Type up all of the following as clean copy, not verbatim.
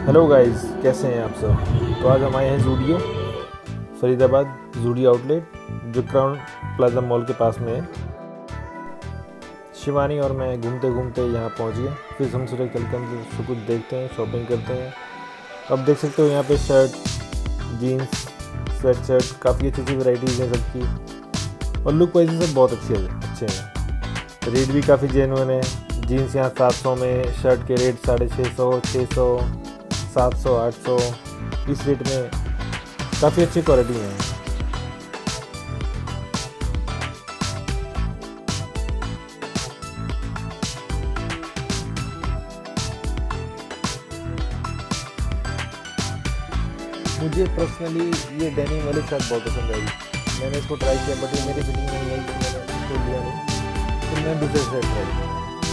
Hello guys, कैसे हैं आप सब। तो आज हम आए हैं ज़ूडियो फरीदाबाद, ज़ूडियो आउटलेट जो क्राउन प्लाजा मॉल के पास में है। शिवानी और मैं घूमते घूमते यहाँ पहुँच गए। फिर हम सोचे चलकर हम सब कुछ देखते हैं, शॉपिंग करते हैं। अब देख सकते हो यहाँ पे शर्ट, जीन्स, स्वेट शर्ट, काफ़ी अच्छी अच्छी वैराइटीज़ हैं सबकी, और लुक वाइज सब बहुत अच्छे हैं। रेट भी काफ़ी जेन्युइन है। जीन्स यहाँ 700 में, शर्ट के रेट 650, 600, 700, 800, इस रेट में काफ़ी अच्छी क्वालिटी है। मुझे पर्सनली ये डेनिम वाली शर्ट बहुत पसंद आई। मैंने इसको ट्राई किया बट ये मेरी फिटिंग नहीं आई, तो मैंने इसको लिया नहीं। फिर मैंने दूसरी शर्ट ट्राई किया।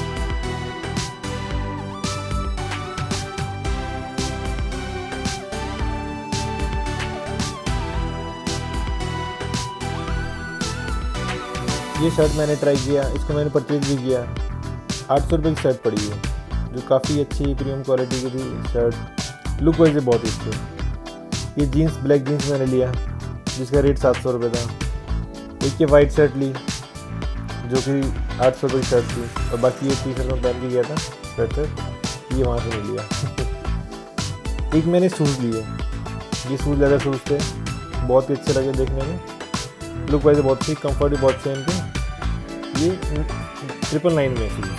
ये शर्ट मैंने ट्राई किया, इसको मैंने परचेज भी किया। 800 रुपये की शर्ट पड़ी है, जो काफ़ी अच्छी प्रीमियम क्वालिटी की थी शर्ट। लुक वाइज बहुत ही अच्छी। ये जीन्स, ब्लैक जीन्स मैंने लिया जिसका रेट 700 रुपये था। एक ये वाइट शर्ट ली जो कि 800 रुपये की शर्ट थी, और बाकी ये टी शर्ट में पहन के गया था शर्ट, ये वहाँ से नहीं लिया। एक मैंने शूज़ लिए, ये शूज़ लेदर शूज़ थे, बहुत ही अच्छे लगे देखने में। लुक वाइज बहुत थी, कंफर्ट भी बहुत सेम थे। ये 999 में थी।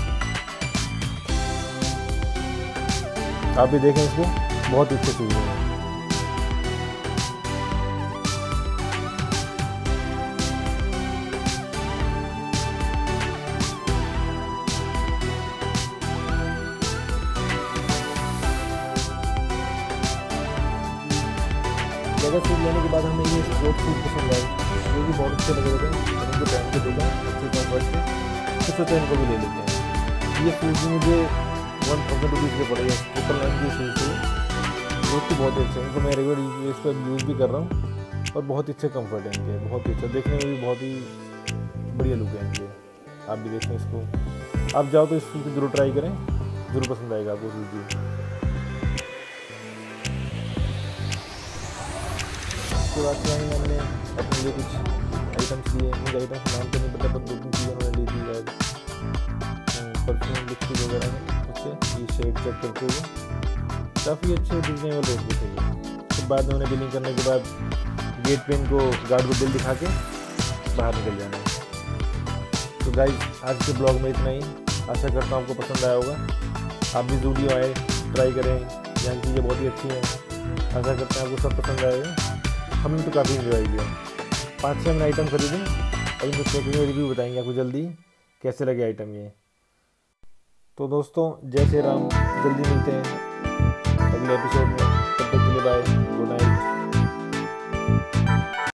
आप भी देखें इसको, बहुत ही अच्छे शूज़ हैं। लेदर शूज़ लेने के बाद हमें ये स्पोर्ट शूज़ पसंद आए, जो कि बहुत अच्छे लग रहे थे। इनको पहन के देखा अच्छे कंफर्ट से, तो सोचा इनको भी ले लेते हैं। ये शूज़ भी मुझे 1000 रुपीज़ के पड़े हैं। 999 के शूज़ थे, जो कि बहुत अच्छे हैं। इनको मैं रेगुलर इस पर यूज़ भी कर रहा हूँ, और बहुत ही अच्छे कंफर्ट है इनके, बहुत ही अच्छा, देखने में भी बहुत ही बढ़िया लुक है इनके। आप भी देखें इसको, आप जाओ तो इस शूज़ को जरूर ट्राई करें, ज़रूर पसंद आएगा आपको शूज़ भी। उसके बाद से हमने अपने लिए कुछ आइटम्स लिए। मुझे आइटम्स नाम तो नहीं पता, पर 2-3 चीज़ें उन्होंने ली थी शायद, परफ्यूम, लिपस्टिक वगैरह में। उससे ये शेड चेक करते हुए काफ़ी अच्छे रिजनेबल रेट पे थे। फिर बाद में उन्हें बिलिंग करने के बाद गेट पे इनको गार्ड को बिल दिखा के बाहर निकल जाना है। तो गाइस, आज के ब्लॉग में इतना ही। आशा करता हूँ आपको पसंद आया होगा। आप भी ज़ूडियो आए, ट्राई करें, यहाँ की चीज़ें बहुत ही अच्छी हैं। आशा करते हैं आपको सब पसंद आएगा। हमने तो काफ़ी इन्जॉय किया। 5-6 हमने आइटम खरीदे, और इनको चेक करके रिव्यू बताएंगे आपको जल्दी कैसे लगे आइटम ये। तो दोस्तों, जय श्री राम। जल्दी मिलते हैं अगले एपिसोड